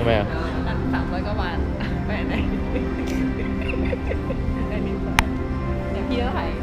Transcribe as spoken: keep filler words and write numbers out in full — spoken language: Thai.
ทำไมอ่ะอันสามร้อยกว่าบาทไปไหนได้นิดหน่อยเดี๋ยวพี่จะถ่าย